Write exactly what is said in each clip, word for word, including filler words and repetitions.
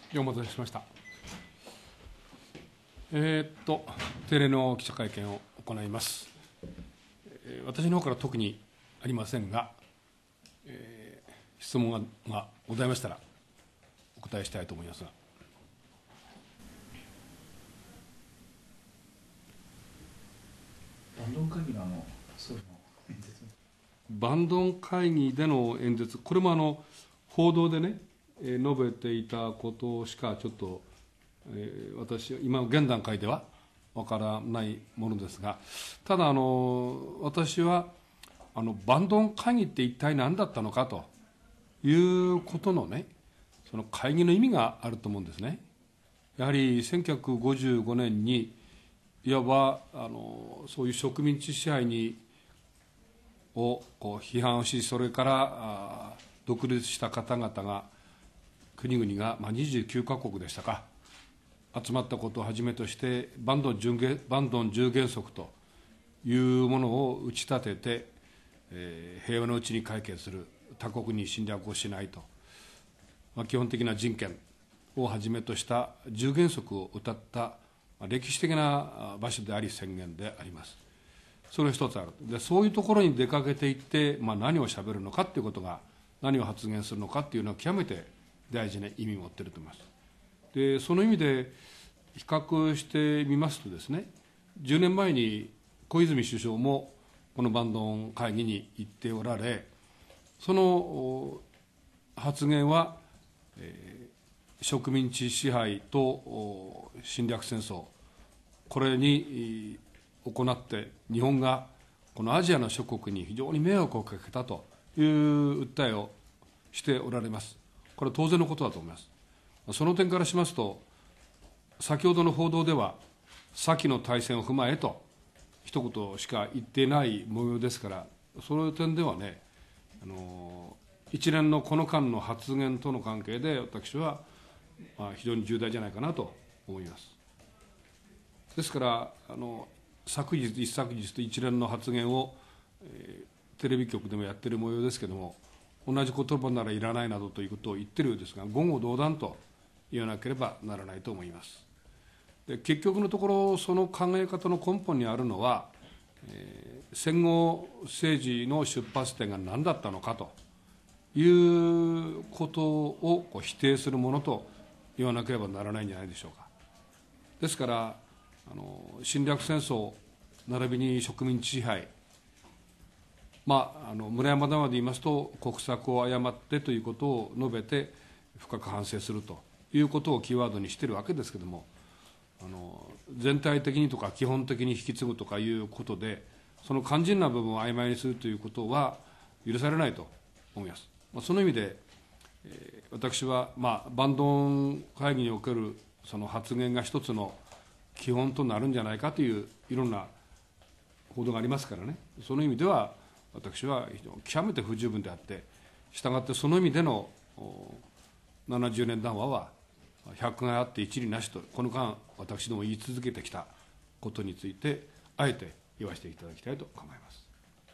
お待たせしました。えー、っと、定例の記者会見を行います。えー、私の方から特にありませんが、えー、質問ががございましたら、お答えしたいと思いますが。 バンドン会議のあの総理の演説。 バンドン会議での演説、これもあの報道でね、えー、述べていたことしかちょっと、えー、私は今現段階ではわからないものですが、ただあの私はあのバンドン会議って一体何だったのかということのね、その会議の意味があると思うんですね。やはりせんきゅうひゃくごじゅうごねんにいわばあのそういう植民地支配にをこう批判をし、それから独立した方々が、国々が、まあ、にじゅうきゅうかこくでしたか、集まったことをはじめとして、バンドンじゅう原則というものを打ち立てて、えー、平和のうちに解決する、他国に侵略をしないと、まあ、基本的な人権をはじめとしたじゅう原則を謳った、まあ、歴史的な場所であり、宣言であります。それが一つある。で、そういうところに出かけていって、まあ、何をしゃべるのかということが、何を発言するのかというのは極めて大事な意味を持っていると思います。で、その意味で比較してみますとですね、じゅうねんまえに小泉首相もこのバンドン会議に行っておられ、その発言は、えー、植民地支配と侵略戦争、これに行って日本がこのアジアの諸国に非常に迷惑をかけたという訴えをしておられます。これは当然のことだと思います。その点からしますと、先ほどの報道では先の大戦を踏まえと一言しか言っていない模様ですから、その点ではね、あの一連のこの間の発言との関係で私は、まあ、非常に重大じゃないかなと思います。ですからあの昨日、一昨日と一連の発言を、えー、テレビ局でもやっている模様ですけれども、同じ言葉ならいらないなどということを言っているようですが、言語道断と言わなければならないと思います。で、結局のところ、その考え方の根本にあるのは、えー、戦後政治の出発点が何だったのかということをこう否定するものと言わなければならないんじゃないでしょうか。ですからあの侵略戦争並びに植民地支配、まあ、あの村山談話で言いますと、国策を誤ってということを述べて深く反省するということをキーワードにしているわけですけれども、あの全体的にとか基本的に引き継ぐとかいうことで、その肝心な部分を曖昧にするということは許されないと思います。まあ、その意味で、えー、私は、まあ、バンドン会議におけるその発言が一つの基本となるんじゃないかといういろんな報道がありますからね、その意味では私は極めて不十分であって、したがってその意味でのななじゅうねん談話は百害あって一理なしと、この間私ども言い続けてきたことについてあえて言わせていただきたいと考えます。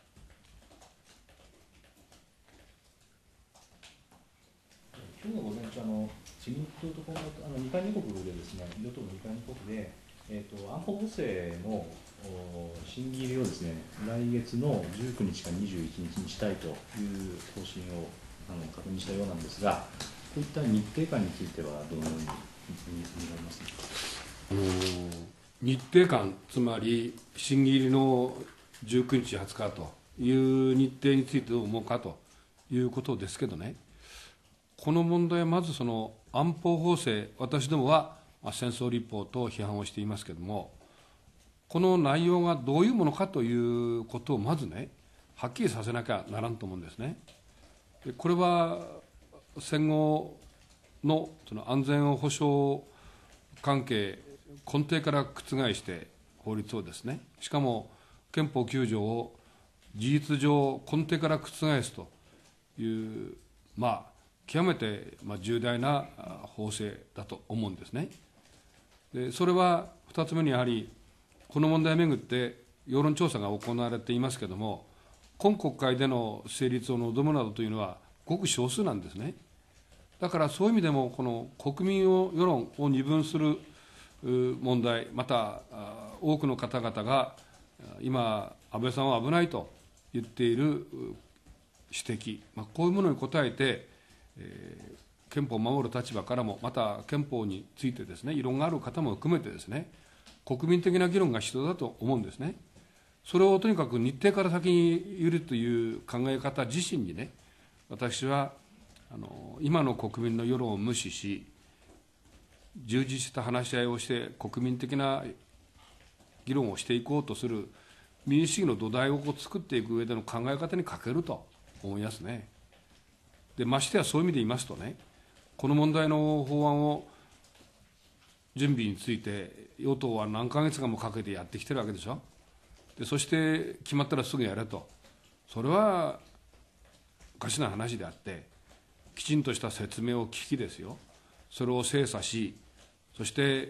今日の午前中、あの自民党とこのあのにかいめ国でですね、与党のにかいめ国で、えー、と安保法制の審議入りをですね、来月のじゅうくにちからにじゅういちにちにしたいという方針をあの確認したようなんですが、こういった日程感についてはどのように見られますか。 あの日程感、つまり審議入りのじゅうくにち、はつかという日程についてどう思うかということですけどね、この問題はまずその安保法制、私どもは戦争立法と批判をしていますけれども、この内容がどういうものかということをまずね、はっきりさせなきゃならんと思うんですね。で、これは戦後のその安全保障関係、根底から覆して法律をですね、しかも憲法きゅうじょうを事実上根底から覆すという、まあ極めて重大な法制だと思うんですね。で、それはふたつめにやはりこの問題をめぐって世論調査が行われていますけれども、今国会での成立を望むなどというのはごく少数なんですね。 だからそういう意味でも、この国民を世論を二分する問題、また多くの方々が今、安倍さんは危ないと言っている指摘、まあ、こういうものに応えて、えー、憲法を守る立場からも、また憲法についてですね、異論がある方も含めてですね、国民的な議論が必要だと思うんですね。それをとにかく日程から先に言うという考え方自身にね、私はあの今の国民の世論を無視し、充実した話し合いをして国民的な議論をしていこうとする民主主義の土台をこう作っていく上での考え方に欠けると思いますね。でましてやそういう意味で言いますとね、この問題の法案を準備について与党は何ヶ月間もかけてやってきてるわけでしょ。でそして決まったらすぐやれと、それはおかしな話であって、きちんとした説明を聞きですよ、それを精査し、そして、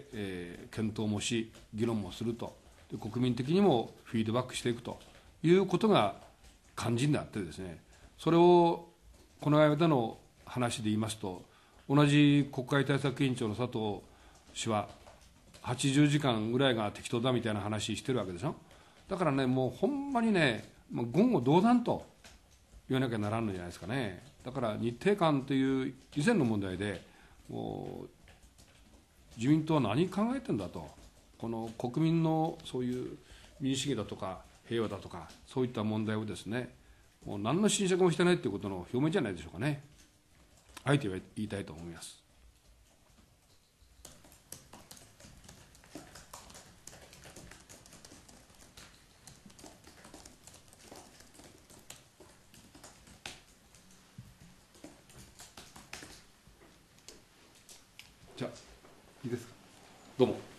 えー、検討もし、議論もすると、で国民的にもフィードバックしていくということが肝心であってですね、それをこの間の話で言いますと、同じ国会対策委員長の佐藤氏は、はちじゅうじかんぐらいが適当だみたいな話してるわけでしょ。だからね、もうほんまにね、もう言語道断と言わなきゃならんのじゃないですかね。だから日程感という以前の問題で、もう自民党は何考えてんだと、この国民のそういう民主主義だとか平和だとか、そういった問題をですね、もう何の侵食もしてないということの表明じゃないでしょうかね。あえて言いたいと思います。じゃあいいですか。どうも。